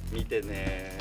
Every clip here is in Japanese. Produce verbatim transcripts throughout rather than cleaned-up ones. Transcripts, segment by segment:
見てね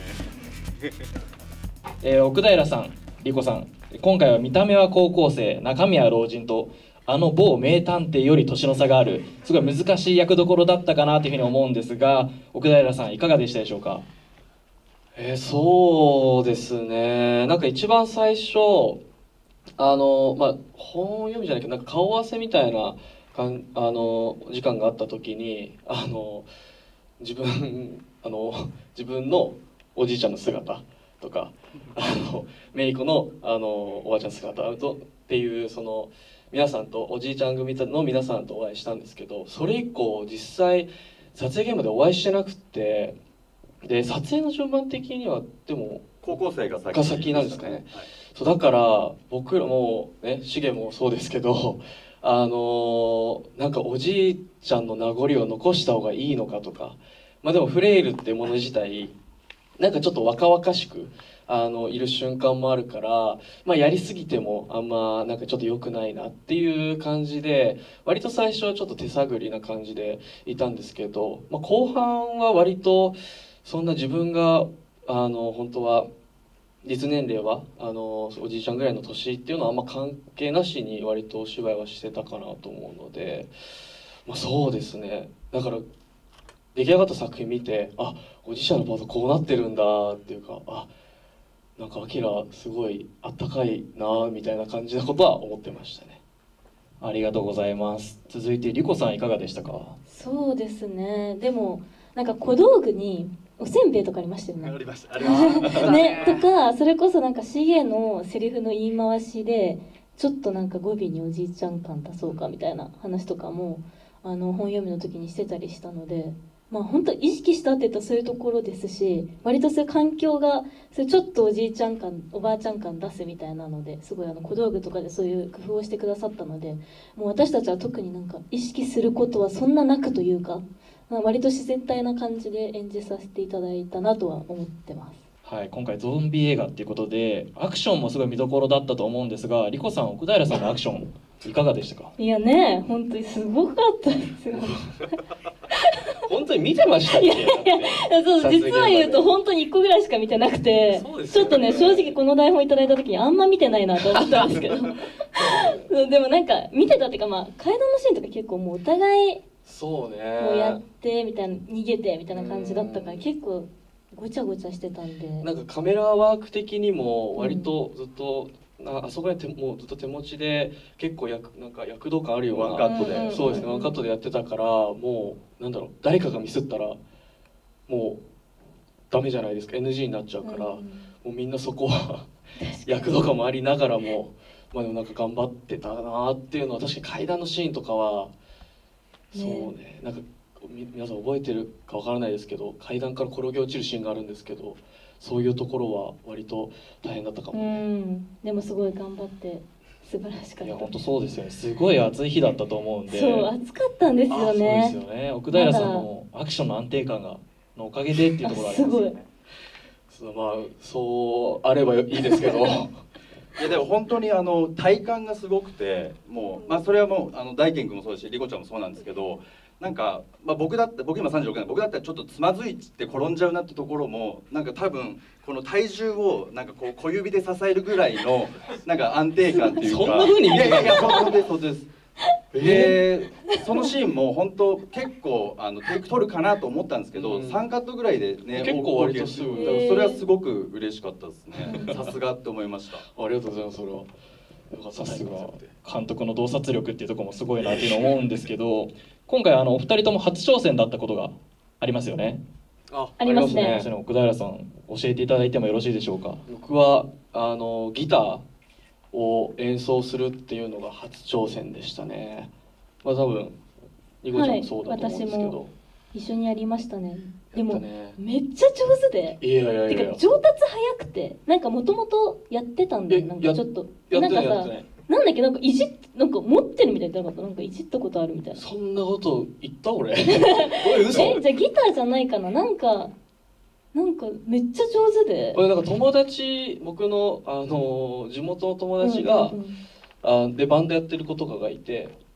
えー、奥平さん、莉子さん、今回は見た目は高校生、中身は老人と、あの某名探偵より年の差がある、すごい難しい役どころだったかなというふうに思うんですが、奥平さん、いかがでしたでしょうか。 えー、そうですね、なんか一番最初、あの、まあ、本読みじゃないけど、なんか顔合わせみたいなかんあの時間があった時に、あの自分あの自分のおじいちゃんの姿とか、あの姪っ子のあのおばあちゃんの姿とっていう、その皆さんとおじいちゃん組の皆さんとお会いしたんですけど、それ以降実際撮影現場でお会いしてなくて、で撮影の順番的にはでも高校生が先が先なんですかね、はい、そうだから僕らもね、シゲもそうですけど、あのー、なんかおじいちゃんの名残を残した方がいいのかとか、まあでもフレイルってもの自体なんかちょっと若々しくあのいる瞬間もあるから、まあ、やりすぎてもあんまなんかちょっと良くないなっていう感じで、割と最初はちょっと手探りな感じでいたんですけど、まあ、後半は割とそんな自分があの本当は実年齢はあのおじいちゃんぐらいの年っていうのはあんま関係なしに割とお芝居はしてたかなと思うので、まあ、そうですね、だから出来上がった作品見て、あ、おじいちゃんのパートこうなってるんだっていうか、あ、なんかアキラすごいあったかいなみたいな感じなことは思ってましたね。 ありがとうございます。続いて莉子さん、いかがでしたか。 そうですね、でもなんか小道具におせんべいとかありましたよね。 ありましたありましたね、とかそれこそなんか シーエー のセリフの言い回しでちょっとなんか語尾におじいちゃん感出そうかみたいな話とかもあの本読みの時にしてたりしたので、まあ本当意識したって言ったらそういうところですし、割とそういう環境がそれちょっとおじいちゃん感おばあちゃん感出すみたいなのですごいあの小道具とかでそういう工夫をしてくださったので、もう私たちは特になんか意識することはそんななくというか、まあ、割と自然体な感じで演じさせていただいたなとは思ってます。 はい、今回ゾンビ映画っていうことでアクションもすごい見どころだったと思うんですが、莉子さん、奥平さんのアクションいかがでしたか。 いやね、本当にすごかったですよ本当に見てましたっけ。 いやいや、そう実は言うと本当にいっこぐらいしか見てなくて、ね、ちょっとね正直この台本いただいた時にあんま見てないなと思ったんですけどでもなんか見てたっていうか、まあ階段のシーンとか結構もうお互いそうねこうやってみたいな、逃げてみたいな感じだったから結構ごちゃごちゃしてたんで、 なんかカメラワーク的にも割とずっと、うん、あ, あそこに手もうずっと手持ちで結構役なんか躍動感あるようなワンカットで、 そうですね、ワンカットでやってたから、もうなんだろう、誰かがミスったらもうダメじゃないですか、 エヌジー になっちゃうから、うん、もうみんなそこは躍動感もありながらも、まあ、でもなんか頑張ってたなっていうのは、確かに階段のシーンとかはそうね、なんか皆さん覚えてるかわからないですけど、階段から転げ落ちるシーンがあるんですけど、そういうところは割と大変だったかも、ね、 うんでもすごい頑張って素晴らしかった。 いや本当そうですよね、すごい暑い日だったと思うんで。 そう暑かったんですよね。 そうですよね、奥平さんのアクションの安定感がのおかげでっていうところありますよね。 すごい、まあそうあればいいですけどいやでも本当にあの体感がすごくて、もう、まあ、それはもうあの大賢君もそうですし莉子ちゃんもそうなんですけど、なんか、まあ、僕だって僕今さんじゅうろくなんで、僕だったらちょっとつまずいて転んじゃうなってところも、なんか多分この体重をなんかこう小指で支えるぐらいのなんか安定感っていうか、 そんな風に見ていやいや本当です本当です。でそのシーンも本当結構あのテイク取るかなと思ったんですけど、うん、さんカットぐらいでね結構割とすぐ、 それはすごく嬉しかったですね。さすがって思いました。 ありがとうございます。それはさすが監督の洞察力っていうところもすごいなっていうのを思うんですけど、今回あのお二人とも初挑戦だったことがありますよね。 あ、ありますね。 奥平さん教えていただいてもよろしいでしょうか。 僕はあのギターを演奏するっていうのが初挑戦でしたね。まあ多分ニコちゃんもそうだと思うんですけど、はい、私も一緒にやりましたね。でもめっちゃ上手で、 いやいやいや、 てか上達早くて、なんかもともとやってたんで、なんかちょっとなんかさ、なんだっけ、なんかいじっなんか持ってるみたいな、なんかいじったことあるみたいな。 そんなこと言った俺嘘え、じゃあギターじゃないかな、なんかなんかめっちゃ上手で、 これなんか友達、僕のあの地元の友達が、うんうんうん、あでバンドやってる子とかがいて、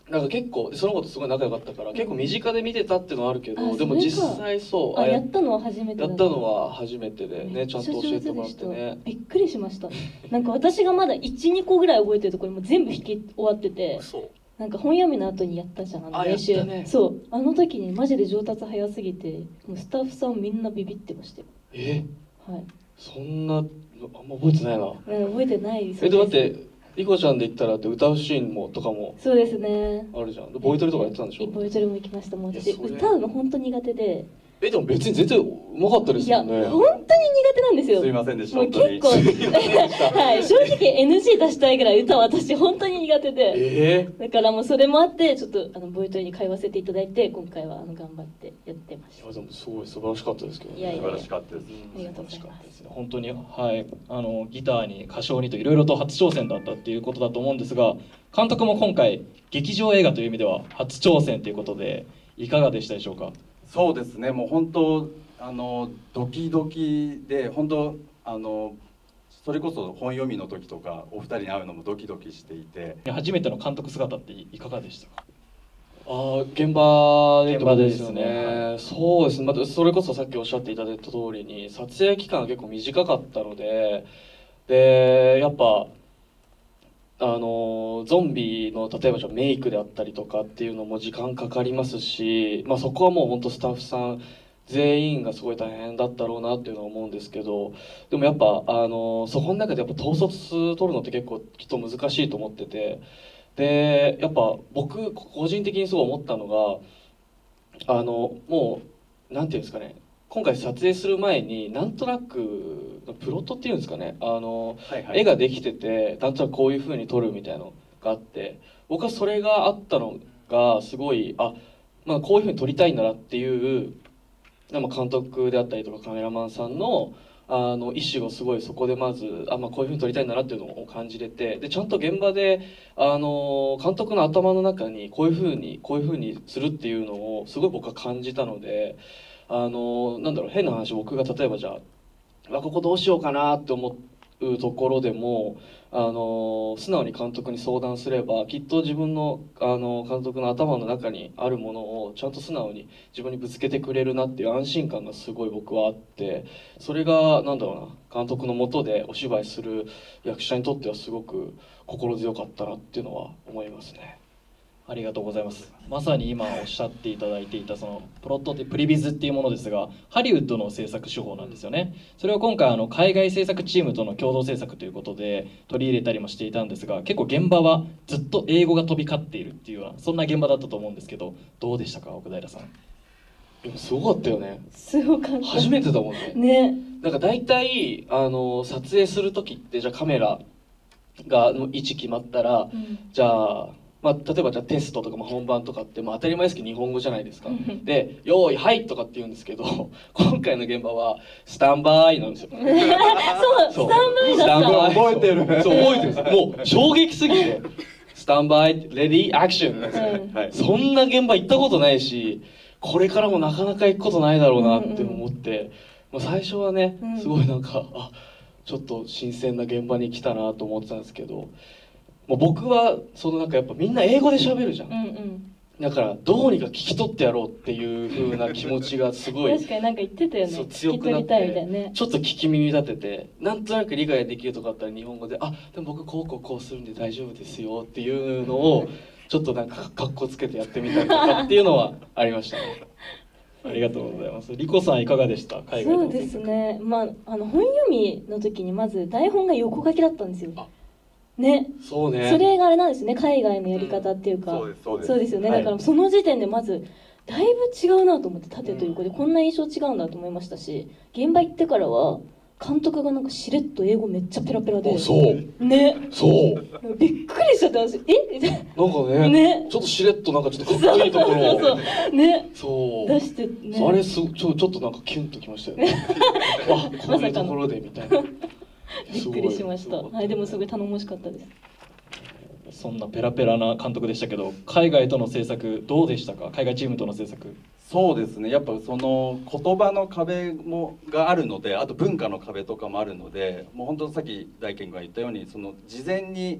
なんか結構その子とすごい仲良かったから結構身近で見てたっていうのはあるけど、 あでもそれか実際そうああややったのは初めてだやったのは初めてでね、ちゃんと教えてもらってね。 びっくりしました。なんか私がまだいち、にこぐらい覚えてるところも全部弾き終わってて、 嘘。 なんか本読みの後にやったじゃん、あのあ練習、 やったねそうあの時にマジで上達早すぎてもうスタッフさんみんなビビってましたよ。 えはい、 そんなあんま覚えてないな。 うん覚えてないです。 えで待ってリコちゃんで言ったらって歌うシーンもとかもそうですね。 あるじゃん。ボイトレとかやってたんでしょ。 ボイトレも行きました。もう私いやそれ歌うの本当苦手で、 えでも別に全然うまかったですいやよね。 本当に苦手なんですよ。 すいませんでしたもう本当に結構はい正直 エヌジー 出したいぐらい歌は私本当に苦手で、 えだからもうそれもあってちょっとあのボイトレに通わせていただいて今回はあの頑張ってやってましー、いやでもすごい素晴らしかったですけどね。 いやいや素晴らしかったです。 ありがとうございます。 本当にはいあのギターに歌唱にといろいろと初挑戦だったっていうことだと思うんですが、監督も今回劇場映画という意味では初挑戦ということでいかがでしたでしょうか。 そうですね、もう本当あのドキドキで本当あのそれこそ本読みの時とかお二人に会うのもドキドキしていて、 初めての監督姿っていかがでしたか。 ああ現場でってことですよね。 現場そうですね。またそれこそさっきおっしゃっていただいた通りに撮影期間が結構短かったので、でやっぱあのゾンビの例えばじゃあメイクであったりとかっていうのも時間かかりますし、まあ、そこはもう本当スタッフさん全員がすごい大変だったろうなっていうのは思うんですけど、でもやっぱあのそこの中でやっぱ統率取るのって結構きっと難しいと思ってて、でやっぱ僕個人的にすごい思ったのがあのもうなんていうんですかね、今回撮影する前になんとなくプロットっていうんですかね、あのはいはい、 絵ができててなんとなくこういう風に撮るみたいなのがあって、僕はそれがあったのがすごいあ、まあ、こういう風に撮りたいんだなっていうでも監督であったりとかカメラマンさんのあの意思をすごいそこでまずあ、まあ、こういうふうに撮りたいんだなっていうのを感じれて、でちゃんと現場であの監督の頭の中にこういうふうにこういうふうにするっていうのをすごい僕は感じたので、あのなんだろう変な話、僕が例えばじゃああここどうしようかなって思うところでもあの素直に監督に相談すればきっと自分のあの監督の頭の中にあるものをちゃんと素直に自分にぶつけてくれるなっていう安心感がすごい僕はあって、それがなんだろうな監督の下でお芝居する役者にとってはすごく心強かったなっていうのは思いますね。 ありがとうございます。まさに今おっしゃっていただいていたそのプロットってプリビズっていうものですが、ハリウッドの制作手法なんですよね。それを今回あの海外制作チームとの共同制作ということで取り入れたりもしていたんですが、結構現場はずっと英語が飛び交っているっていうようなそんな現場だったと思うんですけど、どうでしたか奥平さん。 でもすごかったよね。 すごかった。 初めてだもんね。 ね。 なんか大体あの撮影する時ってじゃあカメラがの位置決まったら、 うん、 じゃあまあ、例えばじゃあテストとかまあ本番とかって、まあ、当たり前ですけど日本語じゃないですか。で「用意はい」とかって言うんですけど今回の現場は「スタンバイ」なんですよ。 そう、スタンバイだった。 覚えてる。 そう覚えてるんです。もう衝撃すぎて「スタンバイ」「レディーアクション」なんですよ、 うんはい、 そんな現場行ったことないしこれからもなかなか行くことないだろうなって思って、もう最初はねすごいなんかあちょっと新鮮な現場に来たなと思ってたんですけど、もう僕はそのなんかやっぱみんな英語で喋るじゃん、 うんうん、 だからどうにか聞き取ってやろうっていう風な気持ちがすごい確かになんか言ってたよね。 そう強くなっ聞き取りたいみたいて、 ね。 ちょっと聞き耳立ててなんとなく理解できるとかあったら日本語で「あでも僕こうこうこうするんで大丈夫ですよ」っていうのをちょっとなんかかっこつけてやってみたりとかっていうのはありましたね。 ありがとうございます。リコさんいかがでした？海外のそうですね。まああの本読みの時にまず台本が横書きだったんですよ。ね。 そうね。 それがあれなんですね。海外のやり方っていうか。 そうですそうです。 そうですよね。 はい、 だからその時点でまずだいぶ違うなと思って、縦と横でこんな印象違うんだと思いましたし、現場行ってからは監督がなんかしれっと英語めっちゃペラペラで。 あそうね。 そうびっくりしちゃった私。え？みたいな。 なんかねね。 ちょっとしれっとなんかちょっとかっこいいところをそうそうそうね。 そう出してね。 あれすちょちょっとなんかキュンときましたよね。あこういうところでみたいな。 びっくりしました。はい、でもすごい頼もしかったです。 そんなペラペラな監督でしたけど、海外との制作どうでしたか？海外チームとの制作。 そうですね、やっぱその言葉の壁もがあるので、あと文化の壁とかもあるので、もう本当さっき大賢が言ったようにその事前に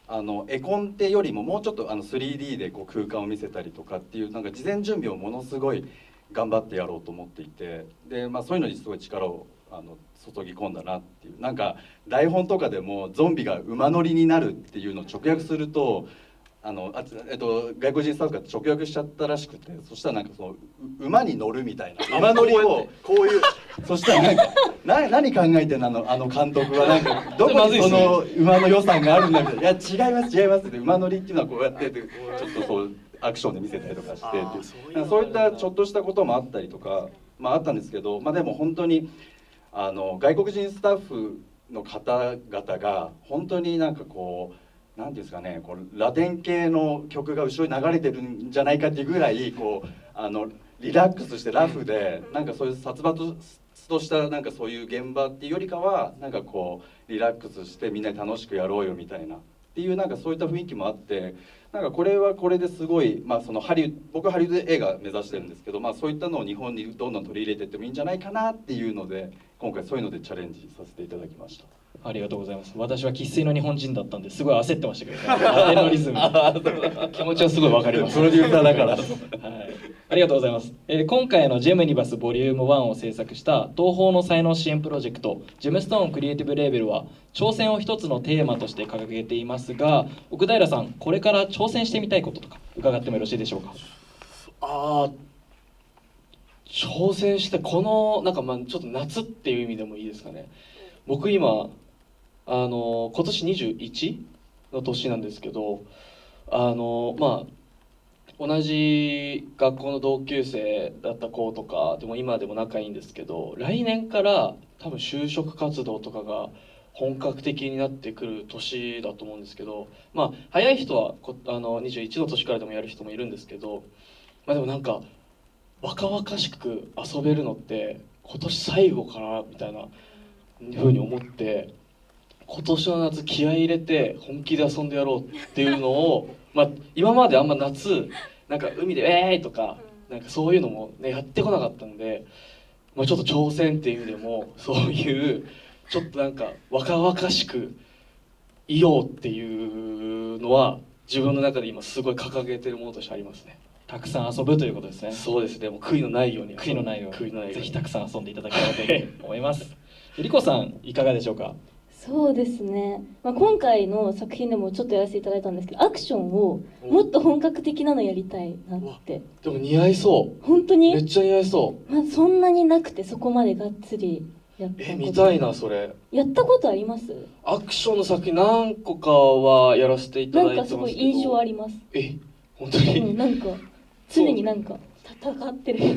あの絵コンテよりももうちょっとあの スリーディー でこう空間を見せたりとかっていうなんか事前準備をものすごい頑張ってやろうと思っていて、で、まあ、そういうのにすごい力をあの注ぎ込んだなっていう。なんか台本とかでもゾンビが馬乗りになるっていうのを直訳するとあのあ、えっと、外国人スタッフが直訳しちゃったらしくて、そしたらなんかその馬に乗るみたいな馬乗りをこういうそしたらなんかな何考えてんのあのあの監督はなんかどこにその馬の予算があるんだみたいな「いや違います違います」って馬乗りっていうのはこうやってちょっとそうアクションで見せたりとかしてっていうそういったちょっとしたこともあったりとか、まあ、あったんですけど、まあ、でも本当にあの外国人スタッフの方々が本当になんかこう。なんていうんですかね、こうラテン系の曲が後ろに流れてるんじゃないかっていうぐらいこうあのリラックスしてラフでなんかそういう殺伐としたなんかそういう現場っていうよりかはなんかこうリラックスしてみんなで楽しくやろうよみたいなっていうなんかそういった雰囲気もあって、なんかこれはこれですごい、まあ、そのハリウッド僕はハリウッド映画目指してるんですけど、まあ、そういったのを日本にどんどん取り入れていってもいいんじゃないかなっていうので今回そういうのでチャレンジさせていただきました。 ありがとうございます。私は生粋の日本人だったんですごい焦ってましたけど、ね、ラテンのリズム気持ちはすごいわかります。 プロデューサーだから、はい、 ありがとうございます。えー、今回のジェムニバスボリュームワンを制作した東宝の才能支援プロジェクトジェムストーンクリエイティブレーベルは挑戦を一つのテーマとして掲げていますが、奥平さんこれから挑戦してみたいこととか伺ってもよろしいでしょうか。 あ挑戦してこのなんかまあちょっと夏っていう意味でもいいですかね。僕今あの今年にじゅういちの年なんですけど、あのまあ同じ学校の同級生だった子とかでも今でも仲いいんですけど、来年から多分就職活動とかが本格的になってくる年だと思うんですけど、まあ早い人はこあのにじゅういちの年からでもやる人もいるんですけど、まあでもなんか若々しく遊べるのって今年最後かなみたいなふうに思って、今年の夏気合い入れて本気で遊んでやろうっていうのをまあ今まであんま夏なんか海で「えーい!」とかなんかそういうのも、ね、やってこなかったんで、まあ、ちょっと挑戦っていう意味でもそういうちょっとなんか若々しくいようっていうのは自分の中で今すごい掲げてるものとしてありますね。 たくさん遊ぶということですね。 そうですね。もう悔いのないように悔いのないように悔いのないようにぜひたくさん遊んでいただければと思いますリコさんいかがでしょうか。 そうですね、まあ、今回の作品でもちょっとやらせていただいたんですけどアクションをもっと本格的なのやりたいなって。 でも似合いそう本当にめっちゃ似合いそう、 まあ、そんなになくてそこまでがっつりやったことえ見たいなそれ。 やったことあります？ アクションの作品何個かはやらせていただいてますけど、 なんかすごい印象あります。 え本当に、 うん、なんか常になんか戦ってる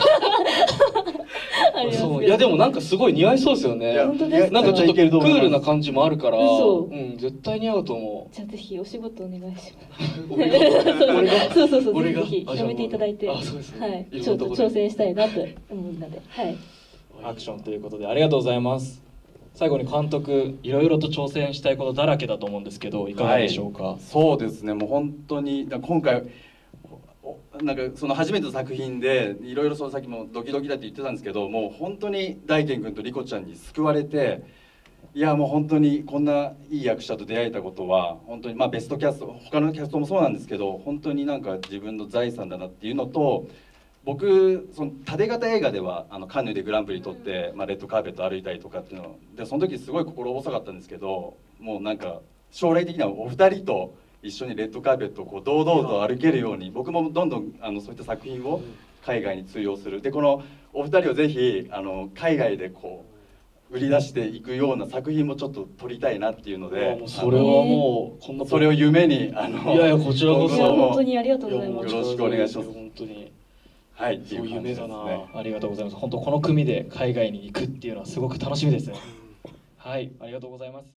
ありますけど。 そういやでもなんかすごい似合いそうですよね。 本当ですか？ なんかちょっとクールな感じもあるから、 嘘うん、絶対似合うと思う。 じゃあぜひお仕事お願いします俺が俺がそうそうそう俺がぜひぜひ広めていただいて、 あそうですね、 はい、ちょっと挑戦したいなと思うので、はい、 アクションということでありがとうございます。最後に監督いろいろと挑戦したいことだらけだと思うんですけどいかがでしょうか。 はい、そうですね、もう本当に今回なんかその初めての作品でいろいろそのさっきもドキドキだって言ってたんですけど、もう本当に大賢君と莉子ちゃんに救われて、いやもう本当にこんないい役者と出会えたことは本当にまあベストキャスト他のキャストもそうなんですけど本当になんか自分の財産だなっていうのと、僕その縦型映画ではあのカンヌでグランプリ取って、まあ、レッドカーペット歩いたりとかっていうのでその時すごい心細かったんですけど、もうなんか将来的にはお二人と一緒にレッドカーペットをこう堂々と歩けるように僕もどんどんあのそういった作品を海外に通用するでこのお二人をぜひあの海外でこう売り出していくような作品もちょっと撮りたいなっていうので、 もうそれはもうこんなそれを夢にあのいやいやこちらこそいや本当にありがとうございます。 よろしくお願いします。 本当にはいっていう夢だな、 ありがとうございます。本当この組で海外に行くっていうのはすごく楽しみですね。はい、ありがとうございます。